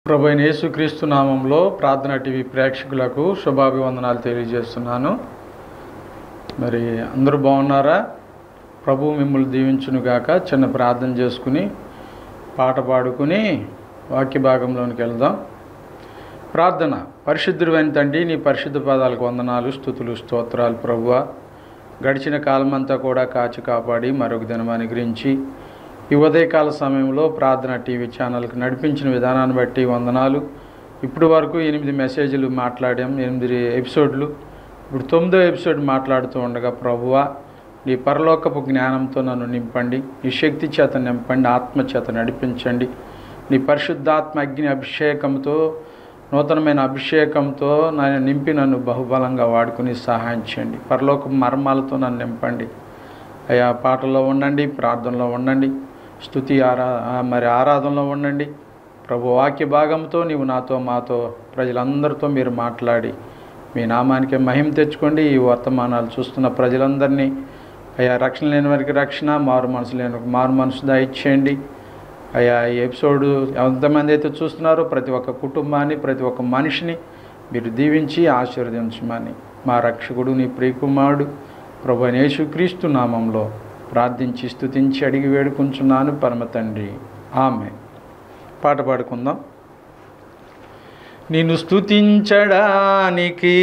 ప్రభువైన యేసుక్రీస్తు నామంలో ప్రార్థన టీవీ ప్రేక్షకులకు శుభాభివందనాలు తెలియజేస్తున్నాను. మరి అందరూ బాగున్నారా? ప్రభువు మిమ్మల్ని దీవించునుగాక. చిన్న ప్రార్థన చేసుకుని పాట పాడుకుని వాక్య భాగంలోనికి వెళ్దాం. ప్రార్థన. పరిశుద్ధుడైన తండ్రి, నీ పరిశుద్ధ పాదాలకు వందనాలు, స్తుతులు, స్తోత్రాలు ప్రభువా. గడిచిన కాలమంతా కూడా కాచి కాపాడి మరొక దినం అనుగ్రహించి ఈ ఉదయకాల సమయంలో ప్రార్థన టీవీ ఛానల్కి నడిపించిన విధానాన్ని బట్టి వందనాలు. ఇప్పటి వరకు 8 మెసేజ్లు మాట్లాడాం, 8 ఎపిసోడ్లు. ఇప్పుడు 9వ ఎపిసోడ్ మాట్లాడుతూ ఉండగా ప్రభువా, నీ పరలోకపు జ్ఞానంతో నన్ను నింపండి, నీ శక్తి చేత నింపండి, ఆత్మ చేత నడిపించండి. నీ పరిశుద్ధాత్మ అగ్ని అభిషేకంతో, నూతనమైన అభిషేకంతో నన్ను బహుబలంగా వాడుకుని సహాయం చేయండి. పరలోకపు మర్మాలతో నన్ను నింపండి అయ్యా. పాటల్లో ఉండండి, ప్రార్థనలో ఉండండి, స్తుతి ఆరాధనలో ఉండండి ప్రభు. వాక్య భాగంతో నీవు నాతో మాతో ప్రజలందరితో మీరు మాట్లాడి మీ నామానికి మహిమ తెచ్చుకోండి. ఈ వర్తమానాలు చూస్తున్న ప్రజలందరినీ అయ్యా, రక్షణ లేని వారికి రక్షణ, మారు మనసు లేని వారికి మారు మనసు దయచేయండి అయ్యా. ఈ ఎపిసోడ్ ఎంతమంది అయితే చూస్తున్నారో ప్రతి ఒక్క కుటుంబాన్ని, ప్రతి ఒక్క మనిషిని మీరు దీవించి ఆశీర్వదించమని మా రక్షకుడు, నీ ప్రియకుమారుడు ప్రభువైన యేసుక్రీస్తు నామంలో ప్రార్థించి స్తుతించి అడిగి వేడుకుంటున్నాను పరమ తండ్రి, ఆమేన్. పాట పాడుకుందాం. నిన్ను స్తుతించడానికి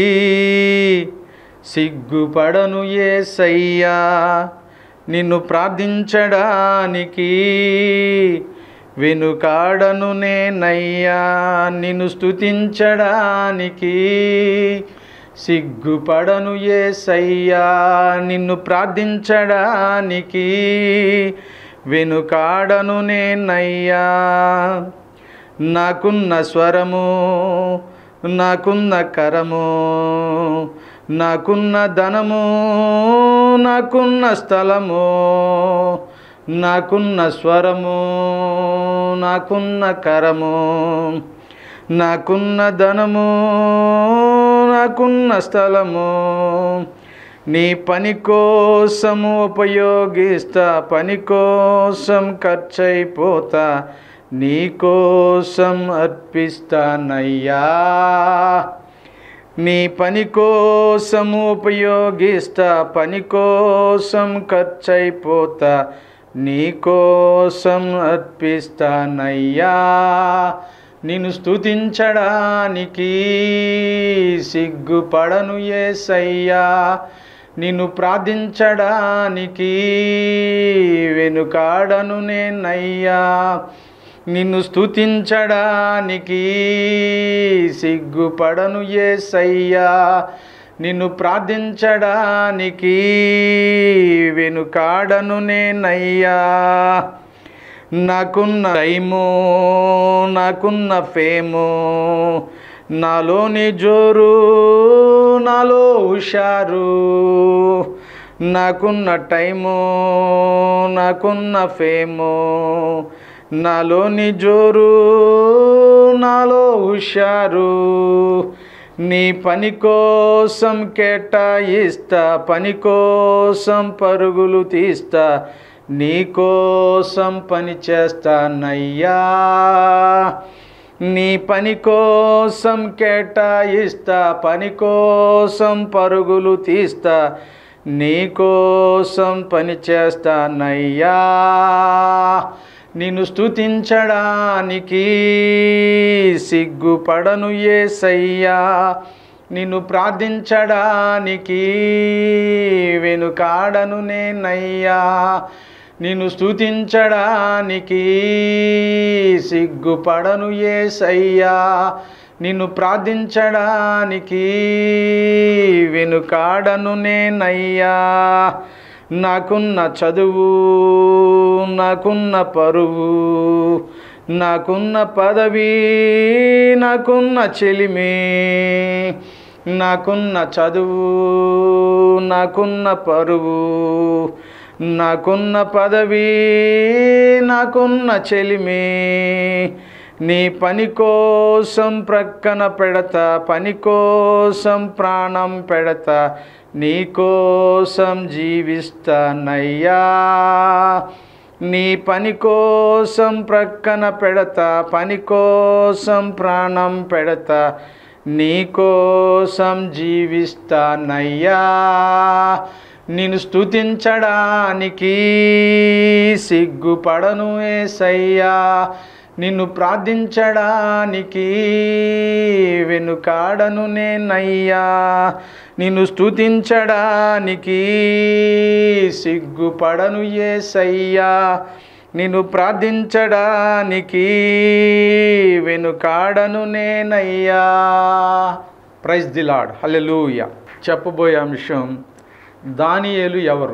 సిగ్గుపడను యేసయ్యా, నిన్ను ప్రార్థించడానికి వెనుకాడను నేనయ్యా. నిన్ను స్తుతించడానికి సిగ్గుపడను యేసయ్యా, నిన్ను ప్రార్థించడానికి వెనుకాడను నేనయ్యా. నాకున్న స్వరము, నాకున్న కరము, నాకున్న ధనము, నాకున్న స్థలము, నాకున్న స్వరము, నాకున్న కరము, నాకున్న ధనము, నాకున్న స్థలము నీ పని కోసము ఉపయోగిస్తా, పని కోసం ఖర్చయిపోతా, నీ కోసం అర్పిస్తానయ్యా. నీ పని కోసము ఉపయోగిస్తా, పని కోసం ఖర్చయిపోతా, నీ కోసం అర్పిస్తానయ్యా. నిన్ను స్తుతించడానికి సిగ్గుపడను యేసయ్యా, నిన్ను ప్రార్థించడానికి వెనుకాడను నేనయ్యా. నిన్ను స్తుతించడానికి సిగ్గుపడను యేసయ్యా, నిన్ను ప్రార్థించడానికి వెనుకాడను నేనయ్యా. నాకున్న టైము, నాకున్న ఫేము, నాలోని జోరు, నాలో హుషారు. నాకున్న టైము, నాకున్న ఫేము, నాలోని జోరు, నాలో హుషారు. నీ పని కోసం కేటాయిస్తా, పని కోసం పరుగులు తీస్తా, నీ కోసం పని చేస్తానయ్యా. నీ పని కోసం కేటాయిస్తా, పని కోసం పరుగులు తీస్తా, నీ కోసం పని చేస్తానయ్యా. నిన్ను స్తుతించడానికి సిగ్గుపడను యేసయ్యా, నిన్ను ప్రార్థించడానికి వెనుకాడను నేనయ్యా. నిన్ను స్తుతించడానికి సిగ్గుపడను యేసయ్యా, నిన్ను ప్రార్థించడానికి వెనుకాడను నేనయ్యా. నాకున్న చదువు, నాకున్న పరువు, నాకున్న పదవి, నాకున్న చెలిమి, నాకున్న చదువు, నాకున్న పరువు, నాకున్న పదవి, నాకున్న చెలిమి నీ పని కోసం ప్రక్కన పెడతా, పని కోసం ప్రాణం పెడతా, నీ కోసం జీవిస్తానయ్యా. నీ పని కోసం ప్రక్కన పెడతా, పని కోసం ప్రాణం పెడతా, నీ కోసం జీవిస్తానయ్యా. నిన్ను స్తుతించడానికి సిగ్గుపడను యేసయ్యా, నిన్ను ప్రార్థించడానికి వెనుకాడను నేనయ్యా. నిన్ను స్తుతించడానికి సిగ్గుపడను యేసయ్యా, నిన్ను ప్రార్థించడానికి వెనుకాడను నేనయ్యా. Praise the lord, hallelujah. చెప్పబోయే అంశం దానియేలు ఎవరు?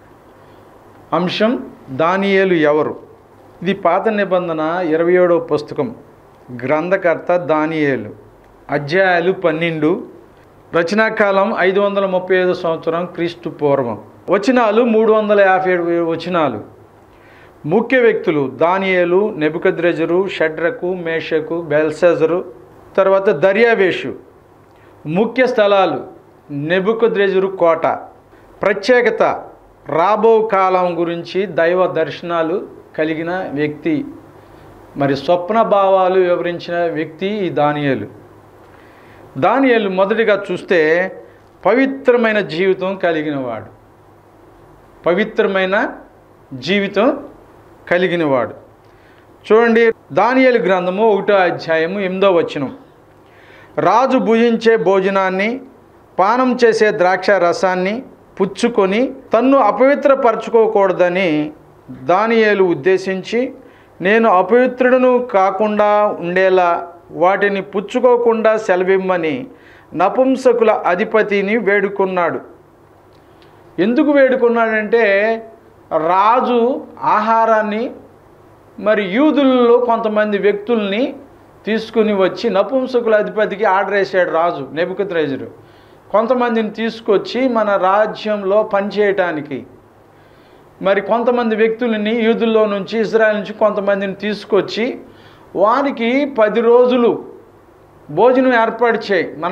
అంశం దానియేలు ఎవరు? ఇది పాత నిబంధన 27వ పుస్తకం, గ్రంథకర్త దానియేలు, అధ్యాయాలు 12, రచనాకాలం 535 సంవత్సరం క్రీస్తు పూర్వం, వచనాలు 357 వచనాలు. ముఖ్య వ్యక్తులు దానియేలు, నెబుకద్రెజరు, షడ్రకు, మేషకు, బెల్షాజరు, తర్వాత దర్యావేషు. ముఖ్య స్థలాలు నెబుకద్రెజరు కోట. ప్రత్యేకత రాబో కాలం గురించి దైవ దర్శనాలు కలిగిన వ్యక్తి, మరి స్వప్న భావాలు వివరించిన వ్యక్తి ఈ దానియేలు. దానియేలు మొదటిగా చూస్తే పవిత్రమైన జీవితం కలిగినవాడు. పవిత్రమైన జీవితం కలిగినవాడు. చూడండి, దానియేలు గ్రంథము 1వ అధ్యాయము 8వ వచనం. రాజు భుజించే భోజనాన్ని, పానం చేసే ద్రాక్ష రసాన్ని పుచ్చుకొని తన్ను అపవిత్రపరచుకోకూడదని దానియేలు ఉద్దేశించి, నేను అపవిత్రుడును కాకుండా ఉండేలా వాటిని పుచ్చుకోకుండా సెలవిమ్మని నపుంసకుల అధిపతిని వేడుకున్నాడు. ఎందుకు వేడుకున్నాడంటే, రాజు ఆహారాన్ని మరి యూదులలో కొంతమంది వ్యక్తుల్ని తీసుకుని వచ్చి నపుంసకుల అధిపతికి ఆర్డర్ వేసాడు రాజు నెబుకద్రెజరు. కొంతమందిని తీసుకొచ్చి మన రాజ్యంలో పనిచేయటానికి, మరి కొంతమంది వ్యక్తులని యూదుల్లో నుంచి, ఇజ్రాయెల్ నుంచి కొంతమందిని తీసుకొచ్చి వారికి 10 రోజులు భోజనం ఏర్పాటు చేయి. మన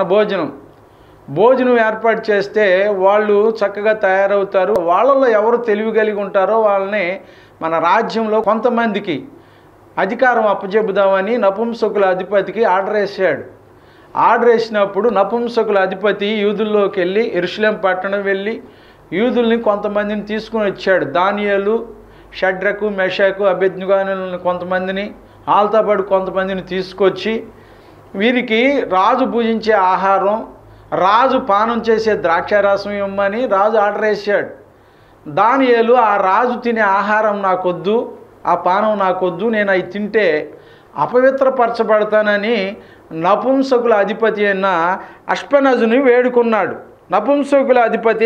భోజనం ఏర్పాటు చేస్తే వాళ్ళు చక్కగా తయారవుతారు. వాళ్ళల్లో ఎవరు తెలివి కలిగి ఉంటారో వాళ్ళని మన రాజ్యంలో కొంతమందికి అధికారం అప్పచెబుదామని నపుంసకుల అధిపతికి ఆర్డర్ వేసాడు. ఆర్డర్ వేసినప్పుడు నపుంసకుల అధిపతి యూదుల్లోకి వెళ్ళి, యెరూషలేం పట్టణం వెళ్ళి యూదుల్ని కొంతమందిని తీసుకుని వచ్చాడు. దానియేలు, షడ్రకు, మెషకు, అబేద్నెగోను కొంతమందిని, వాళ్ళతో పాటు కొంతమందిని తీసుకొచ్చి వీరికి రాజు పూజించే ఆహారం, రాజు పానం చేసే ద్రాక్షారసం ఇవ్వమని రాజు ఆర్డర్ వేసాడు. దానియేలు, ఆ రాజు తినే ఆహారం నాకొద్దు, ఆ పానం నాకొద్దు, నేను అవి తింటే అపవిత్రపరచబడతానని నపుంసకుల అధిపతి అయిన అష్పెనజుని వేడుకున్నాడు. నపుంసకుల అధిపతి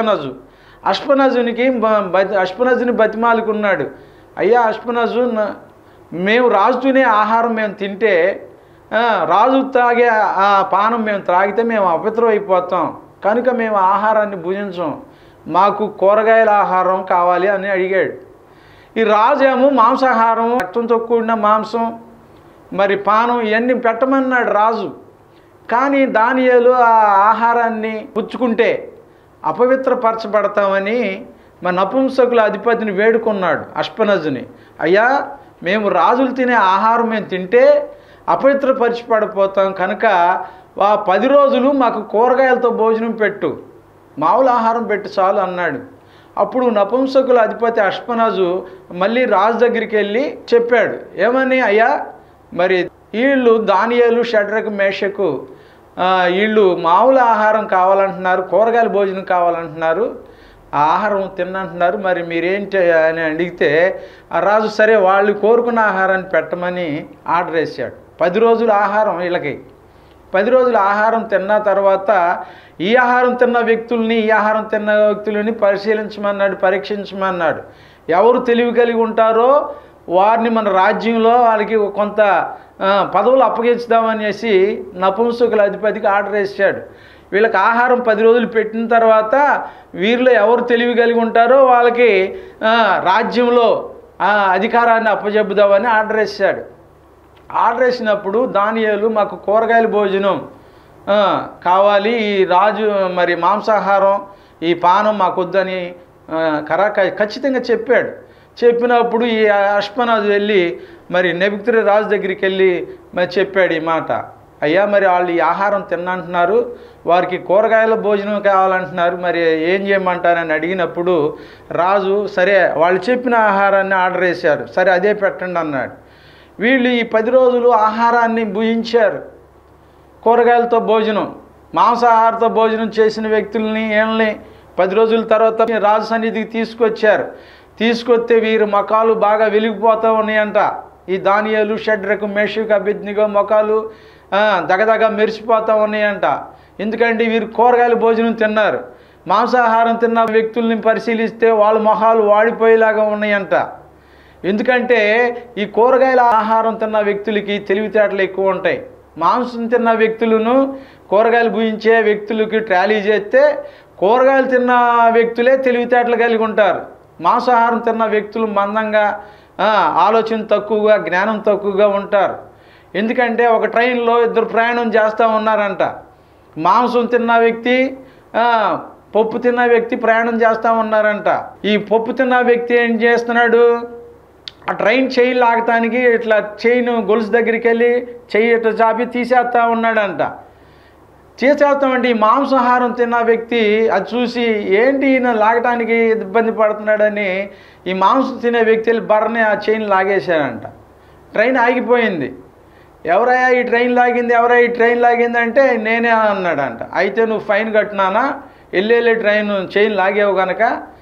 అష్పెనజుని బతిమాలుకున్నాడు. అయ్యా అష్పెనజు, మేము రాజు తినే ఆహారం మేము తింటే, రాజు తాగే ఆ పానం మేము త్రాగితే మేము అపవిత్రం అయిపోతాం, కనుక మేము ఆహారాన్ని భుజించం, మాకు కూరగాయల ఆహారం కావాలి అని అడిగాడు. ఈ రాజు ఏమో మాంసాహారం, రక్తంతో కూడిన మాంసం, మరి పానం ఇవన్నీ పెట్టమన్నాడు రాజు. కానీ దానియేలు ఆ ఆహారాన్ని పుచ్చుకుంటే అపవిత్రపరచబడతామని మన నపుంసకుల అధిపతిని వేడుకున్నాడు అష్పెనజుని. అయ్యా, మేము రాజులు తినే ఆహారం మేము తింటే అపవిత్రపరిచిపడిపోతాం, కనుక 10 రోజులు మాకు కూరగాయలతో భోజనం పెట్టు, మామూలు ఆహారం పెట్టు చాలు అన్నాడు. అప్పుడు నపుంసకుల అధిపతి అష్పెనజు మళ్ళీ రాజు దగ్గరికి వెళ్ళి చెప్పాడు. ఏమని? అయ్యా, మరి వీళ్ళు దానియేలు, షడ్రకు, మేషకు వీళ్ళు మామూలు ఆహారం కావాలంటున్నారు, కూరగాయల భోజనం కావాలంటున్నారు, ఆ ఆహారం తిన్నంటున్నారు, మరి మీరేంటి అని అడిగితే ఆ రాజు సరే వాళ్ళు కోరుకున్న ఆహారాన్ని పెట్టమని ఆర్డర్ వేసాడు. 10 రోజుల ఆహారం వీళ్ళకి. 10 రోజుల ఆహారం తిన్న తర్వాత ఈ ఆహారం తిన్న వ్యక్తుల్ని, ఈ ఆహారం తిన్న వ్యక్తులని పరిశీలించమన్నాడు, పరీక్షించమన్నాడు. ఎవరు తెలివి కలిగి ఉంటారో వారిని మన రాజ్యంలో వాళ్ళకి కొంత పదవులు అప్పగించుదామనేసి నపుంసకుల అధిపతికి ఆర్డర్ వేసాడు. వీళ్ళకి ఆహారం 10 రోజులు పెట్టిన తర్వాత వీరిలో ఎవరు తెలివి కలిగి ఉంటారో వాళ్ళకి రాజ్యంలో అధికారాన్ని అప్పజెబుదామని ఆర్డర్ వేసాడు. ఆర్డర్ వేసినప్పుడు దానియేలు, మాకు కూరగాయల భోజనం కావాలి, ఈ రాజు మరి మాంసాహారం, ఈ పానం మాకొద్దని ఖచ్చితంగా చెప్పాడు. చెప్పినప్పుడు ఈ అష్పనాజు వెళ్ళి మరి నెబుకద్నెజరు రాజు దగ్గరికి వెళ్ళి మరి చెప్పాడు ఈ మాట, అయ్యా మరి వాళ్ళు ఈ ఆహారం తిన్నంటున్నారు, వారికి కూరగాయల భోజనం కావాలంటున్నారు, మరి ఏం చేయమంటారని అడిగినప్పుడు రాజు సరే వాళ్ళు చెప్పిన ఆహారాన్ని ఆర్డర్ వేశారు, సరే అదే పెట్టండి అన్నాడు. వీళ్ళు ఈ 10 రోజులు ఆహారాన్ని భుజించారు, కూరగాయలతో భోజనం, మాంసాహారతో భోజనం చేసిన వ్యక్తుల్ని వీళ్ళని 10 రోజుల తర్వాత రాజు సన్నిధికి తీసుకొచ్చారు. తీసుకొస్తే వీరి ముఖాలు బాగా వెలిగిపోతూ ఉన్నాయంట. ఈ దానియేలు, షడ్రకు, మేషకు, అబేద్నెగో ముఖాలు దగదగ మెరిసిపోతూ ఉన్నాయంట. ఎందుకంటే వీరు కూరగాయల భోజనం తిన్నారు. మాంసాహారం తిన్న వ్యక్తుల్ని పరిశీలిస్తే వాళ్ళ మొహాలు వాడిపోయేలాగా ఉన్నాయంట. ఎందుకంటే ఈ కూరగాయల ఆహారం తిన్న వ్యక్తులకి తెలివితేటలు ఎక్కువ ఉంటాయి. మాంసం తిన్న వ్యక్తులను కూరగాయలు భుజించే వ్యక్తులకి ట్రాలీ చేస్తే కూరగాయలు తిన్న వ్యక్తులే తెలివితేటలు కలిగి ఉంటారు. మాంసాహారం తిన్న వ్యక్తులు మందంగా, ఆలోచన తక్కువగా, జ్ఞానం తక్కువగా ఉంటారు. ఎందుకంటే ఒక ట్రైన్లో 2 ప్రయాణం చేస్తూ ఉన్నారంట. మాంసం తిన్న వ్యక్తి, పప్పు తిన్న వ్యక్తి ప్రయాణం చేస్తూ ఉన్నారంట. ఈ పప్పు తిన్న వ్యక్తి ఏం చేస్తున్నాడు, ఆ ట్రైన్ చైన్ లాగటానికి ఇట్లా చైన్ గొలుసు దగ్గరికి వెళ్ళి చెయ్యి ఇట్లా చాపి తీసేస్తూ ఉన్నాడంట. తీసేస్తామంటే ఈ మాంసాహారం తిన్న వ్యక్తి అది చూసి ఏంటి ఈయన లాగటానికి ఇబ్బంది పడుతున్నాడని ఈ మాంసం తినే వ్యక్తి బర్రని ఆ చైన్ లాగేశాడంట. ట్రైన్ ఆగిపోయింది. ఎవరయ్యా ఈ ట్రైన్ లాగింది, ఎవరయ్యా ఈ ట్రైన్ లాగింది అంటే నేనే అన్నాడంట. అయితే నువ్వు ఫైన్ కట్టినానా, వెళ్ళే ట్రైన్ చైన్ లాగేవు కనుక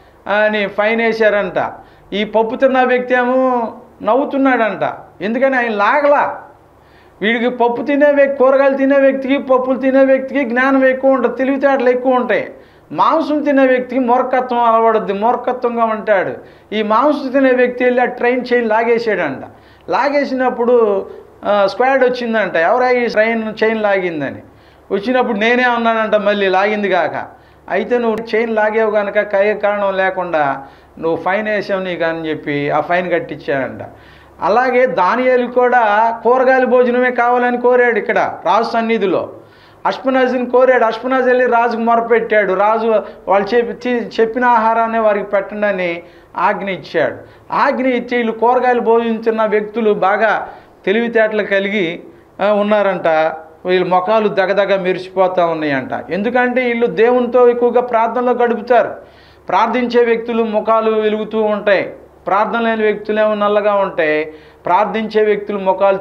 అని ఫైన్ వేశారంట. ఈ పప్పు తిన్న వ్యక్తి ఏమో నవ్వుతున్నాడంట. ఎందుకని ఆయన లాగలా. వీడికి పప్పు తినే వ్యక్తి, కూరగాయలు తినే వ్యక్తికి, పప్పులు తినే వ్యక్తికి జ్ఞానం ఎక్కువ ఉంటుంది, తెలివితేటలు ఎక్కువ ఉంటాయి. మాంసం తినే వ్యక్తికి మూర్ఖత్వం అలవడుద్ది, మూర్ఖత్వంగా ఉంటాడు. ఈ మాంసం తినే వ్యక్తి వెళ్ళి ఆ ట్రైన్ చైన్ లాగేసాడంట. లాగేసినప్పుడు స్క్వాడ్ వచ్చిందంట, ఎవరా ఈ ట్రైన్ చైన్ లాగిందని. వచ్చినప్పుడు నేనే అన్నానంట, మళ్ళీ లాగింది కాక. అయితే నువ్వు చైన్ లాగేవు కనుక కారణం లేకుండా నువ్వు ఫైన్ వేసావు నీకు అని చెప్పి ఆ ఫైన్ కట్టించాడంట. అలాగే దానియేలు కూడా కూరగాయల భోజనమే కావాలని కోరాడు. ఇక్కడ రాజు సన్నిధిలో అష్పనాజుని కోరాడు. అష్పనాజు వెళ్ళి రాజుకు మొరపెట్టాడు. రాజు వాళ్ళు చెప్పిన ఆహారాన్ని వారికి పెట్టండి అని ఆజ్ఞ ఇచ్చాడు. ఆజ్ఞ ఇచ్చి వీళ్ళు కూరగాయలు భోజించిన వ్యక్తులు బాగా తెలివితేటలు కలిగి ఉన్నారంట. వీళ్ళ ముఖాలు దగదగ మెరిసిపోతూ ఉన్నాయంట. ఎందుకంటే వీళ్ళు దేవునితో ఎక్కువగా ప్రార్థనలో గడుపుతారు. ప్రార్థించే వ్యక్తులు ముఖాలు వెలుగుతూ ఉంటాయి, ప్రార్థన లేని వ్యక్తులేమో నల్లగా ఉంటాయి. ప్రార్థించే వ్యక్తులు ముఖాలు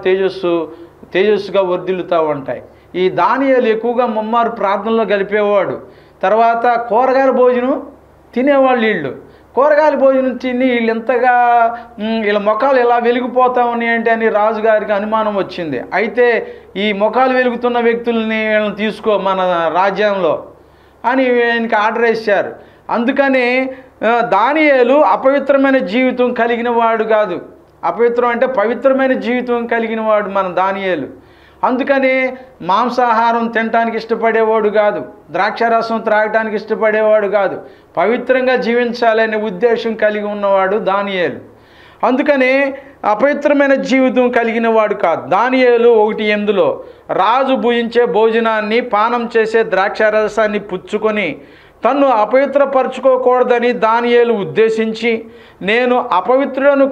తేజస్సుగా వర్ధిల్లుతూ ఉంటాయి. ఈ దానియేలు ఎక్కువగా ముమ్మారు ప్రార్థనలో గడిపేవాడు. తర్వాత కూరగాయల భోజనం తినేవాళ్ళు. వీళ్ళు కూరగాయల భోజనం తిని వీళ్ళు ఎంతగా వీళ్ళ ముఖాలు ఎలా వెలిగిపోతా ఉన్నాయంటే అని రాజుగారికి అనుమానం వచ్చింది. అయితే ఈ ముఖాలు వెలుగుతున్న వ్యక్తుల్ని వీళ్ళని తీసుకో మన రాజ్యంలో అని ఆయనకి ఆర్డర్ వేశారు. అందుకని దానియేలు అపవిత్రమైన జీవితం కలిగిన వాడు కాదు. అపవిత్రం అంటే పవిత్రమైన జీవితం కలిగిన వాడు మన దానియేలు. అందుకని మాంసాహారం తినడానికి ఇష్టపడేవాడు కాదు, ద్రాక్షారసం త్రాగటానికి ఇష్టపడేవాడు కాదు. పవిత్రంగా జీవించాలనే ఉద్దేశం కలిగి ఉన్నవాడు దానియేలు. అందుకని అపవిత్రమైన జీవితం కలిగిన వాడు కాదు. దానియేలు 1:8 రాజు భుజించే భోజనాన్ని, పానం చేసే ద్రాక్షారసాన్ని పుచ్చుకొని తన్ను అపవిత్రపరచుకోకూడదని దానియేలు ఉద్దేశించి, నేను అపవిత్రులను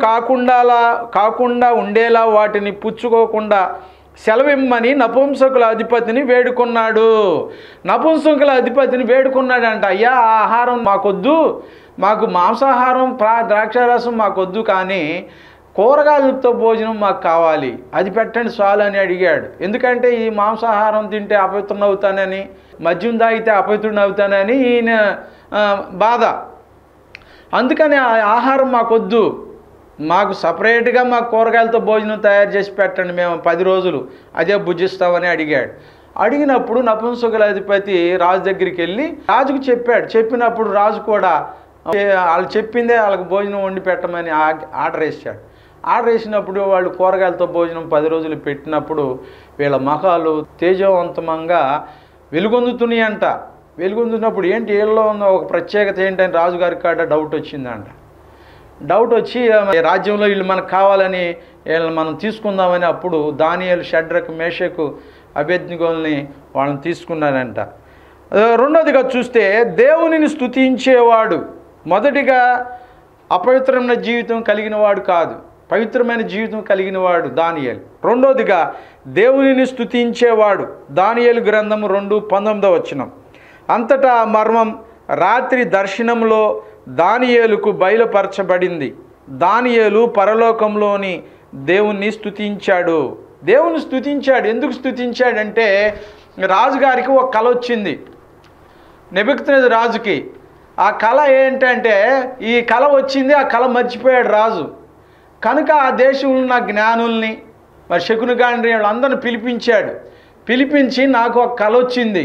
కాకుండా ఉండేలా వాటిని పుచ్చుకోకుండా సెలవిమ్మని నపుంసకుల అధిపతిని వేడుకున్నాడు. నపుంసకుల అధిపతిని వేడుకున్నాడంట. అయ్యా ఆహారం మాకొద్దు, మాకు మాంసాహారం ద్రాక్షారసం మాకొద్దు, కానీ కూరగాయలతో భోజనం మాకు కావాలి, అది పెట్టండి చాలు అని అడిగాడు. ఎందుకంటే ఈ మాంసాహారం తింటే అపవిత్రుని అవుతానని, మద్యం తాగితే అపవిత్రుని అవుతానని ఈయన బాధ. అందుకని ఆ ఆహారం మాకొద్దు, మాకు సపరేట్గా మాకు కూరగాయలతో భోజనం తయారు చేసి పెట్టండి, మేము 10 రోజులు అదే భుజిస్తామని అడిగాడు. అడిగినప్పుడు నపుంసకుల అధిపతి రాజు దగ్గరికి వెళ్ళి రాజుకు చెప్పాడు. చెప్పినప్పుడు రాజు కూడా వాళ్ళు చెప్పిందే వాళ్ళకి భోజనం వండి పెట్టమని ఆర్డర్ వేసాడు. ఆర్డర్ వేసినప్పుడు వాళ్ళు కూరగాయలతో భోజనం 10 రోజులు పెట్టినప్పుడు వీళ్ళ ముఖాలు తేజవంతంగా వెలుగొందుతున్నాయంట. వెలుగొందుతున్నప్పుడు ఏంటి వీళ్ళలో ఉన్న ఒక ప్రత్యేకత ఏంటని రాజుగారికి కాడ డౌట్ వచ్చిందంట. డౌట్ వచ్చి రాజ్యంలో వీళ్ళు మనకు కావాలని వీళ్ళని మనం తీసుకుందామని అప్పుడు దానియేలు, షడ్రకు, మేషకు, అబేద్నెగోల్ని వాళ్ళని తీసుకున్నారంట. రెండోదిగా చూస్తే దేవునిని స్తుతించేవాడు మొదటిగా అపవిత్రమైన జీవితం కలిగిన వాడు కాదు, పవిత్రమైన జీవితం కలిగిన వాడు దానియేలు. రెండోదిగా దేవునిని స్తుతించేవాడు. దానియేలు గ్రంథము 2:19 అంతటా ఆ మర్మం రాత్రి దర్శనంలో దానియేలుకు బయలుపరచబడింది. దానియేలు పరలోకంలోని దేవుణ్ణి స్తుతించాడు. దేవుని స్తుతించాడు. ఎందుకు స్తుతించాడంటే రాజుగారికి ఒక కల వచ్చింది, నెబుకద్నెజరు రాజుకి. ఆ కళ ఏంటంటే, ఈ కళ వచ్చింది, ఆ కళ మర్చిపోయాడు రాజు. కనుక ఆ దేశంలో ఉన్న జ్ఞానుల్ని, మరి శకునగాండ్రి వాళ్ళందరిని పిలిపించాడు. పిలిపించి నాకు ఒక కళ వచ్చింది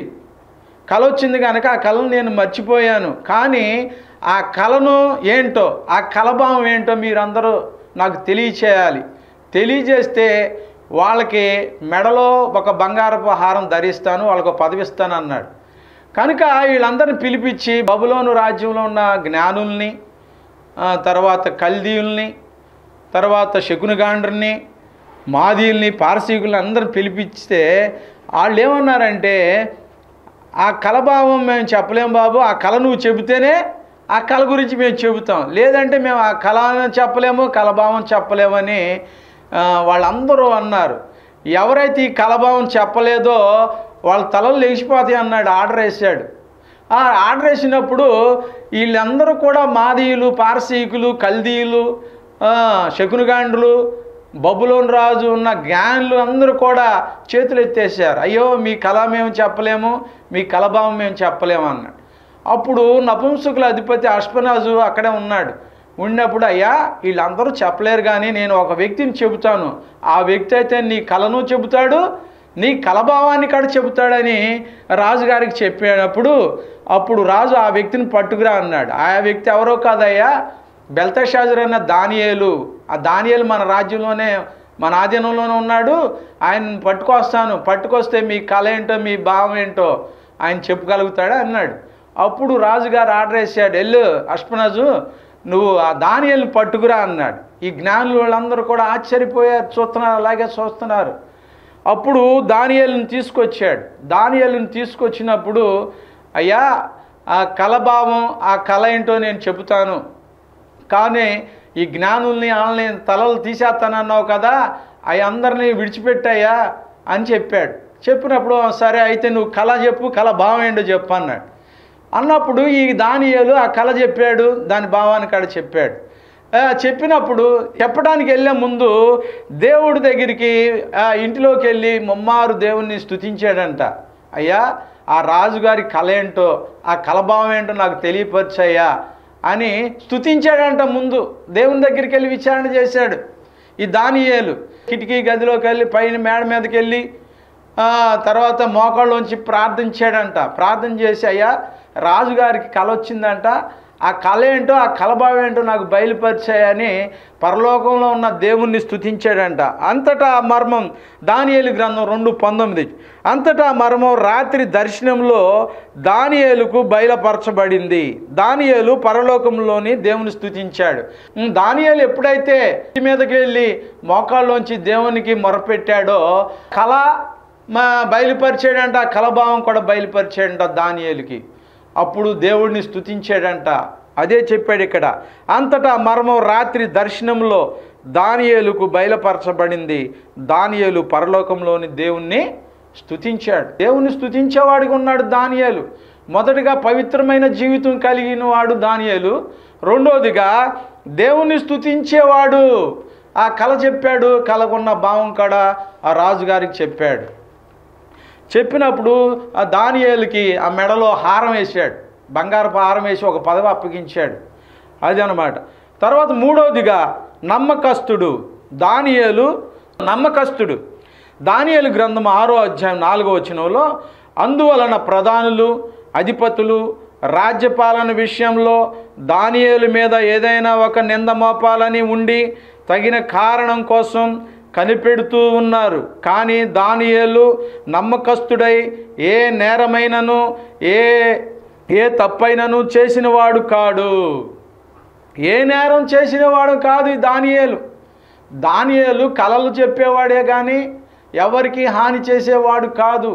కనుక ఆ కళను నేను మర్చిపోయాను, కానీ ఆ కళను ఏంటో, ఆ కళభావం ఏంటో మీరందరూ నాకు తెలియచేయాలి. తెలియజేస్తే వాళ్ళకి మెడలో ఒక బంగారపు హారం ధరిస్తాను, వాళ్ళకు పదవి ఇస్తాను అన్నాడు. కనుక వీళ్ళందరిని పిలిపించి బబులోను రాజ్యంలో ఉన్న జ్ఞానుల్ని, తర్వాత కల్దీయుల్ని, తర్వాత శకునగాండ్రిని, మాదీయుల్ని, పారసీకుల్ని అందరిని పిలిపిస్తే వాళ్ళు ఏమన్నారంటే, ఆ కళభావం మేము చెప్పలేం బాబు, ఆ కళ నువ్వు చెబితేనే ఆ కళ గురించి మేము చెబుతాం, లేదంటే మేము ఆ కళను చెప్పలేము, కళభావం చెప్పలేమని వాళ్ళందరూ అన్నారు. ఎవరైతే ఈ కళభావం చెప్పలేదో వాళ్ళ తలలు లేచిపోతాయి అన్నాడు, ఆర్డర్ వేసాడు. ఆ ఆర్డర్ వేసినప్పుడు వీళ్ళందరూ కూడా మాదీయులు, పారసీకులు, కల్దీయులు, శకునగాండ్రులు, బబులోను రాజు ఉన్న జ్ఞానులు అందరూ కూడా చేతులు ఎత్తేసారు. అయ్యో మీ కళ మేము చెప్పలేము, మీ కళభావం మేము చెప్పలేము అన్నాడు. అప్పుడు నపుంసకుల అధిపతి అష్పెనాజు అక్కడే ఉన్నాడు. ఉన్నప్పుడు అయ్యా వీళ్ళందరూ చెప్పలేరు, కానీ నేను ఒక వ్యక్తిని చెబుతాను, ఆ వ్యక్తి అయితే నీ కళను చెబుతాడు, నీ కళభావాన్ని కూడా చెబుతాడని రాజుగారికి చెప్పేటప్పుడు అప్పుడు రాజు ఆ వ్యక్తిని పట్టుకురా అన్నాడు. ఆ వ్యక్తి ఎవరో కాదయ్యా, బెల్తెషాజరు అన్న దానియేలు. ఆ దానియేలు మన రాజ్యంలోనే, మన ఆధీనంలోనే ఉన్నాడు, ఆయన పట్టుకొస్తే మీ కళ ఏంటో, మీ భావం ఏంటో ఆయన చెప్పగలుగుతాడా అన్నాడు. అప్పుడు రాజుగారు ఆర్డర్ వేసాడు, వెళ్ళు అష్పెనాజు నువ్వు ఆ దానియేలుని పట్టుకురా అన్నాడు. ఈ జ్ఞానులు వాళ్ళందరూ కూడా ఆశ్చర్యపోయారు, చూస్తున్నారు, అలాగే చూస్తున్నారు. అప్పుడు దానియేలుని తీసుకొచ్చాడు. దానియేలుని తీసుకొచ్చినప్పుడు అయ్యా ఆ కళభావం, ఆ కళ ఏంటో నేను చెబుతాను, కానీ ఈ జ్ఞానుల్ని వాళ్ళని తలలు తీసేస్తానన్నావు కదా, అవి అందరినీ విడిచిపెట్టాయా అని చెప్పాడు. చెప్పినప్పుడు సరే అయితే నువ్వు కళ చెప్పు, కళ భావం ఏంటో చెప్పు అన్నాడు. అన్నప్పుడు ఈ దానియేలు ఆ కళ చెప్పాడు, దాని భావాన్ని కాడ చెప్పాడు. చెప్పినప్పుడు చెప్పడానికి వెళ్ళే ముందు దేవుడి దగ్గరికి ఇంటిలోకి వెళ్ళి ముమ్మారు దేవుణ్ణి స్తుతించాడంట. అయ్యా ఆ రాజుగారి కళ ఏంటో, ఆ కళభావం ఏంటో నాకు తెలియపరిచయ్యా అని స్తుతించాడంట. ముందు దేవుని దగ్గరికి వెళ్ళి విచారణ చేశాడు ఈ దానియేలు. కిటికీ గదిలోకి వెళ్ళి పైన మేడ మీదకి వెళ్ళి తర్వాత మోకాళ్ళలోంచి ప్రార్థించాడంట. ప్రార్థన చేసి అయ్యా రాజుగారికి కళ వచ్చిందంట, ఆ కళ ఏంటో, ఆ కళభావం ఏంటో నాకు బయలుపరిచాయని పరలోకంలో ఉన్న దేవుణ్ణి స్తుతించాడంట. అంతటా మర్మం దానియేలు గ్రంథం 2:19 అంతటా మర్మం రాత్రి దర్శనంలో దానియేలుకు బయలుపరచబడింది. దానియేలు పరలోకంలోని దేవుని స్తుతించాడు. దానియేలు ఎప్పుడైతే మీదకి వెళ్ళి మోకాళ్ళలోంచి దేవునికి మొరపెట్టాడో కళ బయలుపరిచాడంట, కళభావం కూడా బయలుపరిచాడంట దానియేలుకి. అప్పుడు దేవుడిని స్తుతించాడంట. అదే చెప్పాడు ఇక్కడ. అంతటా మర్మం రాత్రి దర్శనంలో దానియేలుకు బయలుపరచబడింది. దానియేలు పరలోకంలోని దేవుణ్ణి స్తుతించాడు. దేవుణ్ణి స్తుతించేవాడిగా ఉన్నాడు దానియేలు. మొదటిగా పవిత్రమైన జీవితం కలిగిన వాడు దానియేలు. రెండోదిగా దేవుణ్ణి స్తుతించేవాడు. ఆ కళ చెప్పాడు, కళకున్న భావం కూడా ఆ రాజుగారికి చెప్పాడు. చెప్పినప్పుడు ఆ దానియేలుకి ఆ మెడలో హారం వేసాడు, బంగారపు హారం వేసి ఒక పదవి అప్పగించాడు. అది అన్నమాట. తర్వాత మూడవదిగా నమ్మకస్తుడు. దానియేలు నమ్మకస్తుడు. దానియేలు గ్రంథం 6వ అధ్యాయం 4వ వచనంలో అందువలన ప్రధానులు, అధిపతులు రాజ్యపాలన విషయంలో దానియేలు మీద ఏదైనా ఒక నింద మోపాలని ఉండి తగిన కారణం కోసం కనిపెడుతూ ఉన్నారు. కానీ దానియేలు నమ్మకస్తుడై ఏ నేరమైనను ఏ తప్పైనను చేసినవాడు కాడు. ఏ నేరం చేసినవాడు కాదు ఈ దానియేలు. దానియేలు కళలు చెప్పేవాడే కానీ ఎవరికి హాని చేసేవాడు కాదు.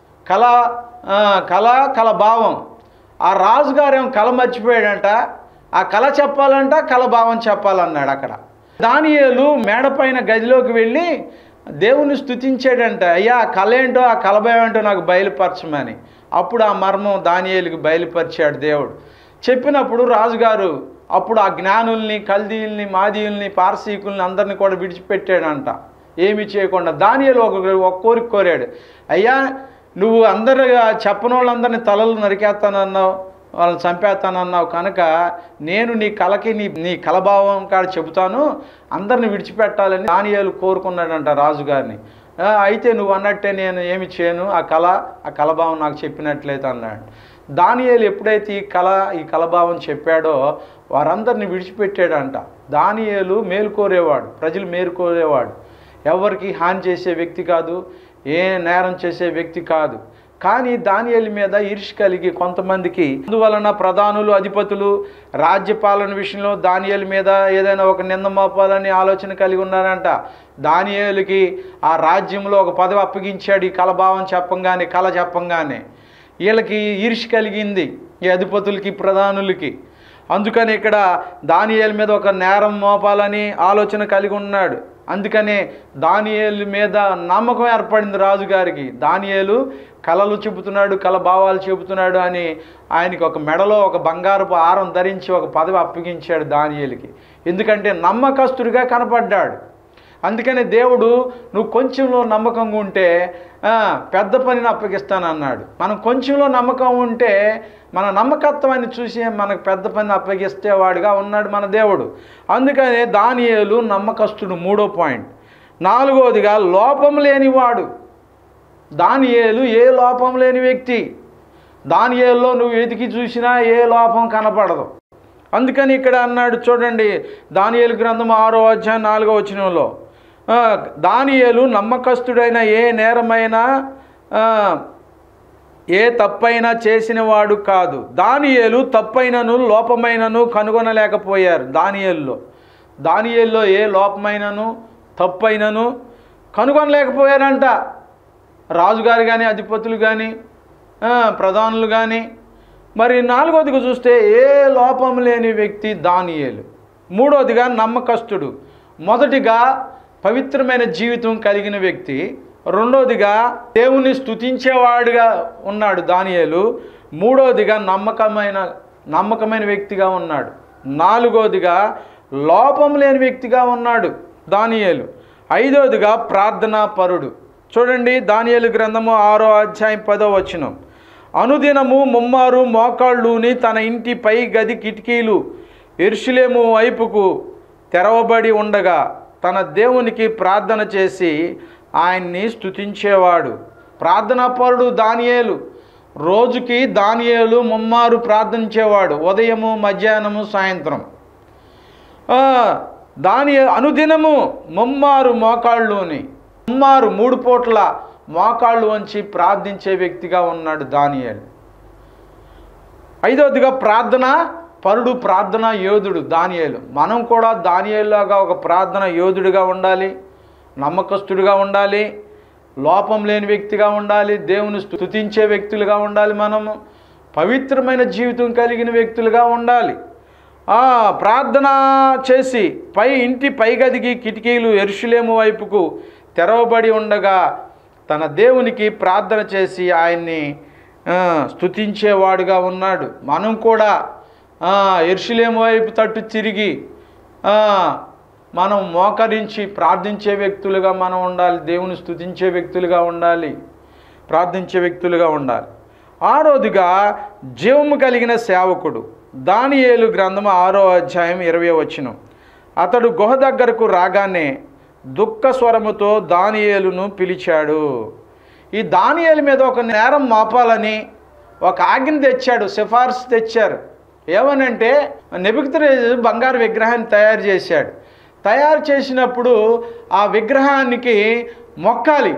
కళ భావం. ఆ రాజుగారేమో కళ మర్చిపోయాడంట. ఆ కళ చెప్పాలంట, కళ భావం చెప్పాలన్నాడు. అక్కడ దానియేలు మేడపైన గదిలోకి వెళ్ళి దేవుని స్తుతించాడంట. అయ్యా ఆ కళ ఏంటో, ఆ కళ భావం ఏంటో నాకు బయలుపరచమని. అప్పుడు ఆ మర్మం దానియేలుకి బయలుపరిచాడు దేవుడు. చెప్పినప్పుడు రాజుగారు అప్పుడు ఆ జ్ఞానుల్ని, కల్దీయుల్ని, మాదీయుల్ని, పారసీకుల్ని అందరినీ కూడా విడిచిపెట్టాడంట, ఏమీ చేయకుండా. దానియేలు ఒక కోరిక కోరాడు. అయ్యా నువ్వు అందరు చెప్పని వాళ్ళందరినీ తలలు నరికేస్తానన్నావు, వాళ్ళని చంపేస్తానన్నావు కనుక నేను నీ కళకి నీ కలభావం కాడ చెబుతాను, అందరిని విడిచిపెట్టాలని దానియేలు కోరుకున్నాడంట రాజుగారిని. అయితే నువ్వు అన్నట్టే నేను ఏమి చేయను, ఆ కలభావం నాకు చెప్పినట్లయితే అన్నాడు. దానియేలు ఎప్పుడైతే ఈ కలభావం చెప్పాడో వారందరిని విడిచిపెట్టాడంట. దానియేలు మేలుకోరేవాడు, ప్రజలు మేలుకోరేవాడు, ఎవరికి హాని చేసే వ్యక్తి కాదు, ఏ నేరం చేసే వ్యక్తి కాదు. కానీ దానియేలు మీద ఈర్ష్య కలిగి కొంతమందికి అందువలన ప్రధానులు, అధిపతులు రాజ్యపాలన విషయంలో దానియేలు మీద ఏదైనా ఒక నింద మోపాలని ఆలోచన కలిగి ఉన్నారంట. దానియేలుకి ఆ రాజ్యంలో ఒక పదవి అప్పగించాడు ఈ కలభావం చెప్పంగానే, కళ చెప్పంగానే. వీళ్ళకి ఈర్ష్య కలిగింది, ఈ అధిపతులకి, ప్రధానులకి. అందుకని ఇక్కడ దానియేలు మీద ఒక నేరం మోపాలని ఆలోచన కలిగి ఉన్నాడు. అందుకనే దానియేలు మీద నమ్మకం ఏర్పడింది రాజుగారికి. దానియేలు కళలు చెబుతున్నాడు, కళ భావాలు చెబుతున్నాడు అని ఆయనకి ఒక మెడలో ఒక బంగారపు హారం ధరించి ఒక పదవి అప్పగించాడు దానియేలుకి. ఎందుకంటే నమ్మకస్తుడిగా కనపడ్డాడు. అందుకని దేవుడు నువ్వు కొంచెంలో నమ్మకంగా ఉంటే పెద్ద పనిని అప్పగిస్తానన్నాడు. మనం కొంచెంలో నమ్మకం ఉంటే మన నమ్మకత్వాన్ని చూసి మనకు పెద్ద పని అప్పగిస్తేవాడుగా ఉన్నాడు మన దేవుడు. అందుకనే దానియేలు నమ్మకస్తుడు. 3వ పాయింట్. 4వదిగా లోపం లేనివాడు. దానియేలు ఏ లోపం లేని వ్యక్తి. దానియేలులో నువ్వు వెతికి చూసినా ఏ లోపం కనపడదు. అందుకని ఇక్కడ అన్నాడు చూడండి, దానియేలు గ్రంథం 6వ అధ్యాయం 4వ వచనంలో, దానియేలు నమ్మకస్తుడైన ఏ నేరమైనా ఏ తప్పైనా చేసినవాడు కాదు. దానియేలు తప్పైనను లోపమైనను కనుగొనలేకపోయారు. దానియేలులో ఏ లోపమైనను తప్పైనను కనుగొనలేకపోయారంట. రాజుగారు కానీ, అధిపతులు కానీ, ప్రధానులు కానీ. మరి 4వదిగా చూస్తే ఏ లోపం లేని వ్యక్తి దానియేలు. 3వదిగా నమ్మకస్తుడు. మొదటిగా పవిత్రమైన జీవితం కలిగిన వ్యక్తి. 2వదిగా దేవుని స్తుతించేవాడుగా ఉన్నాడు దానియేలు. 3వదిగా నమ్మకమైన వ్యక్తిగా ఉన్నాడు. 4వదిగా లోపం లేని వ్యక్తిగా ఉన్నాడు దానియేలు. 5వదిగా ప్రార్థనా పరుడు. చూడండి దానియేలు గ్రంథము 6వ అధ్యాయం 10వ వచనం. అనుదినము ముమ్మారు మోకాళ్ళూని తన ఇంటి పై గది కిటికీలు యెరూషలేము వైపుకు తెరవబడి ఉండగా తన దేవునికి ప్రార్థన చేసి ఆయన్ని స్తుతించేవాడు. ప్రార్థనాపరుడు దానియేలు. రోజుకి దానియేలు ముమ్మారు ప్రార్థించేవాడు, ఉదయము, మధ్యాహ్నము, సాయంత్రం. అనుదినము ముమ్మారు మోకాళ్ళుని, ముమ్మారు 3 పూట్ల మోకాళ్ళు వంచి ప్రార్థించే వ్యక్తిగా ఉన్నాడు దానియేలు. 5వదిగా ప్రార్థన పరుడు, ప్రార్థనా యోధుడు దానియేలు. మనం కూడా దానియేలులాగా ఒక ప్రార్థన యోధుడిగా ఉండాలి, నమ్మకస్తుడిగా ఉండాలి, లోపం లేని వ్యక్తిగా ఉండాలి, దేవుని స్తుతించే వ్యక్తులుగా ఉండాలి, మనము పవిత్రమైన జీవితం కలిగిన వ్యక్తులుగా ఉండాలి. ప్రార్థన చేసి ఇంటి పైగదికి కిటికీలు యెరూషలేము వైపుకు తెరవబడి ఉండగా తన దేవునికి ప్రార్థన చేసి ఆయన్ని స్తుతించేవాడుగా ఉన్నాడు. మనం కూడా యెరూషలేము వైపు తట్టు తిరిగి మనం మోకరించి ప్రార్థించే వ్యక్తులుగా మనం ఉండాలి, దేవుని స్తుతించే వ్యక్తులుగా ఉండాలి, ప్రార్థించే వ్యక్తులుగా ఉండాలి. 6వదిగా జీవము కలిగిన సేవకుడు. దానియేలు గ్రంథము 6వ అధ్యాయం 20వ వచనం. అతడు గుహ దగ్గరకు రాగానే దుఃఖ స్వరముతో దానియేలును పిలిచాడు. ఈ దానియేలు మీద ఒక నేరం మోపాలని ఒక ఆజ్ఞ తెచ్చాడు, సిఫార్సు తెచ్చారు. ఏమనంటే నెబుకద్నెజరు బంగారు విగ్రహాన్ని తయారు చేశాడు. తయారు చేసినప్పుడు ఆ విగ్రహానికి మొక్కాలి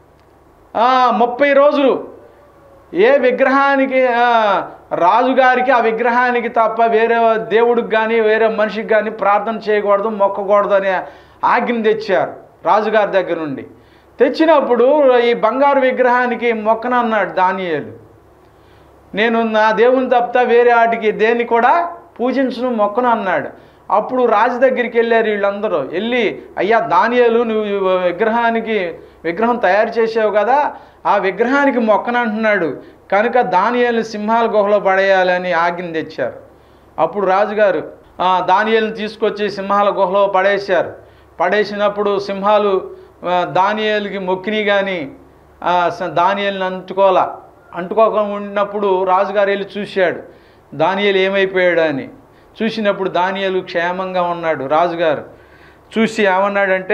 30 రోజులు. ఏ విగ్రహానికి రాజుగారికి ఆ విగ్రహానికి తప్ప వేరే దేవుడికి కానీ వేరే మనిషికి కానీ ప్రార్థన చేయకూడదు, మొక్కకూడదు అనే ఆజ్ఞ తెచ్చారు రాజుగారి దగ్గర నుండి. తెచ్చినప్పుడు ఈ బంగారు విగ్రహానికి మొక్కనన్నాడు దానియేలు. నేను నా దేవుని తప్ప వేరే వాటికి దేన్ని కూడా పూజించును మొక్కను అన్నాడు. అప్పుడు రాజు దగ్గరికి వెళ్ళారు వీళ్ళందరూ. వెళ్ళి, అయ్యా దానియేలు, నువ్వు విగ్రహం తయారు చేసావు కదా, ఆ విగ్రహానికి మొక్కను అంటున్నాడు కనుక దానియేలుని సింహాల గుహలో పడేయాలని ఆజ్ఞ తెచ్చారు. అప్పుడు రాజుగారు దానియేలుని తీసుకొచ్చి సింహాల గుహలో పడేశారు. పడేసినప్పుడు సింహాలు దానియేలుకి మొక్కిని కానీ దానియేలుని అంటుకోక ఉన్నప్పుడు రాజుగారు వెళ్ళి చూశాడు దానియేలు ఏమైపోయాడు అని. చూసినప్పుడు దానియేలు క్షేమంగా ఉన్నాడు. రాజుగారు చూసి ఏమన్నాడంటే,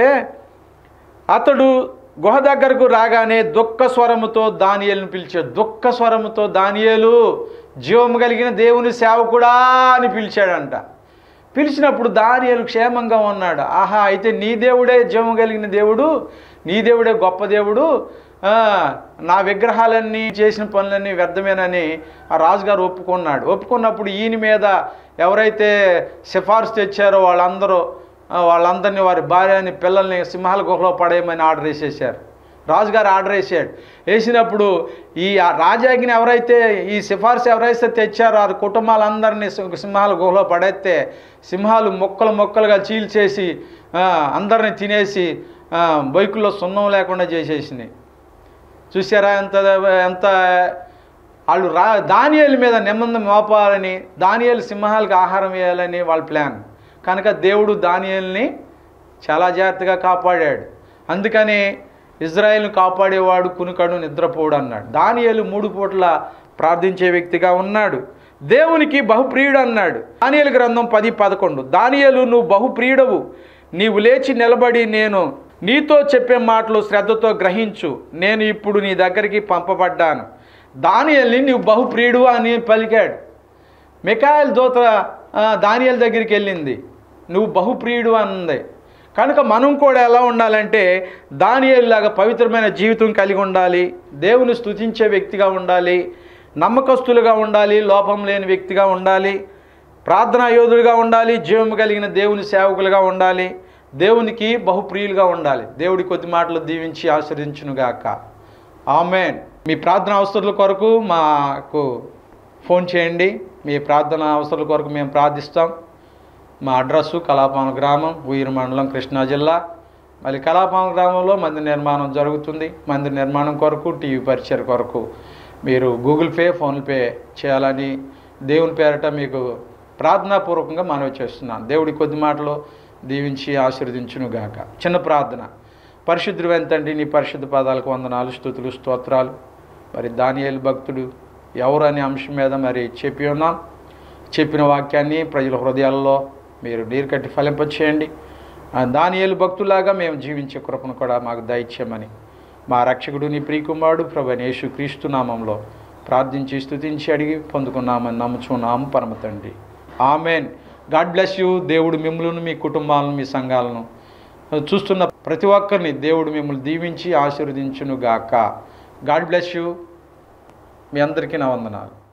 అతడు గుహ దగ్గరకు రాగానే దుఃఖ స్వరముతో దానియేలుని పిలిచాడు. దుఃఖ స్వరముతో, దానియేలు జీవము కలిగిన దేవుని సేవకుడా అని పిలిచాడంట. పిలిచినప్పుడు దానియేలు క్షేమంగా ఉన్నాడు. ఆహా, అయితే నీ దేవుడే జీవము కలిగిన దేవుడు, నీ దేవుడే గొప్ప దేవుడు, నా విగ్రహాలన్నీ చేసిన పనులన్నీ వ్యర్థమేనని ఆ రాజుగారు ఒప్పుకున్నాడు. ఒప్పుకున్నప్పుడు ఈయన మీద ఎవరైతే సిఫార్సు తెచ్చారో వాళ్ళందరినీ, వారి భార్యని, పిల్లల్ని సింహాల గుహలో పడేయమని ఆర్డర్ వేసేసారు. రాజుగారు ఆర్డర్ వేసినప్పుడు ఈ రాజాజ్ఞని ఈ సిఫార్సు ఎవరైతే తెచ్చారో ఆ కుటుంబాలందరినీ సింహాల గుహలో పడేస్తే సింహాలు మొక్కలుగా చీల్చేసి అందరిని తినేసి బైకుల్లో సున్నం లేకుండా చేసేసినాయి. చూసారా ఎంత వాళ్ళు దానియేలు మీద నెమ్మది మోపాలని, దానియేలు సింహాలకు ఆహారం వేయాలని వాళ్ళ ప్లాన్. కనుక దేవుడు దానియేలుని చాలా జాగ్రత్తగా కాపాడాడు. అందుకని ఇజ్రాయేల్ను కాపాడేవాడు కునుకడు నిద్రపోడు అన్నాడు. దానియేలు 3 పూట్ల ప్రార్థించే వ్యక్తిగా ఉన్నాడు. దేవునికి బహుప్రియుడు అన్నాడు. దానియేలు గ్రంథం 10:11. దానియేలు, నువ్వు బహుప్రియుడవు, నీవు లేచి నిలబడి నేను నీతో చెప్పే మాటలు శ్రద్ధతో గ్రహించు, నేను ఇప్పుడు నీ దగ్గరికి పంపబడ్డాను. దానియేలుని నువ్వు బహుప్రియుడు అని పలికాడు. మిఖాయేలు దూత దానియేలు దగ్గరికి వెళ్ళింది, నువ్వు బహుప్రియుడు అన్నది. కనుక మనం కూడా ఎలా ఉండాలంటే దానియేలు లాగా పవిత్రమైన జీవితం కలిగి ఉండాలి, దేవుని స్తుతించే వ్యక్తిగా ఉండాలి, నమ్మకస్తులుగా ఉండాలి, లోపం లేని వ్యక్తిగా ఉండాలి, ప్రార్థనా యోధులుగా ఉండాలి, జీవం కలిగిన దేవుని సేవకులుగా ఉండాలి, దేవునికి బహుప్రియులుగా ఉండాలి. దేవుడి కొద్ది మాటలు దీవించి ఆశీర్వదించునుగాక. ఆమేన్. మీ ప్రార్థన అవసరాల కొరకు మాకు ఫోన్ చేయండి. మీ ప్రార్థన అవసరాల కొరకు మేము ప్రార్థిస్తాం. మా అడ్రస్సు కలాపాం గ్రామం, ఉయ్యూరు మండలం, కృష్ణా జిల్లా. మళ్ళీ కలాపాం గ్రామంలో మందిర నిర్మాణం జరుగుతుంది. మందిర నిర్మాణం కొరకు, టీవీ పరిచయం కొరకు మీరు గూగుల్ పే, ఫోన్పే చేయాలని దేవుని పేరట మీకు ప్రార్థనాపూర్వకంగా మనవి చేస్తున్నాను. దేవుడి కొద్ది మాటలు దీవించి ఆశీర్వదించునుగాక. చిన్న ప్రార్థన. పరిశుద్ధుడైన తండ్రి, నీ పరిశుద్ధ పాదాలకు వందనాలు, స్తుతులు, స్తోత్రాలు. మరి దానియేలు భక్తుడు ఎవరు అనే అంశం మీద మరి చెప్పి ఉన్నాం. చెప్పిన వాక్యాన్ని ప్రజల హృదయాల్లో మీరు నీరు కట్టి ఫలింపచేయండి. దానియేలు భక్తులాగా మేము జీవించే కృపను కూడా మాకు దయచేయమని మా రక్షకుడు నీ ప్రియకుమారుడు ప్రభువైన యేసుక్రీస్తు నామంలో ప్రార్థించి స్తుతించి అడిగి పొందుకున్నామని నమ్ముచున్నాము పరమ తండ్రి. ఆమెన్. God bless you. దేవుడు మిమ్మల్ని, మీ కుటుంబాలను, మీ సంఘాలను చూస్తున్న ప్రతి ఒక్కరిని దేవుడు మిమ్మల్ని దీవించి ఆశీర్వదించునుగాక. God bless you. మీ అందరికీ నా వందనాలు.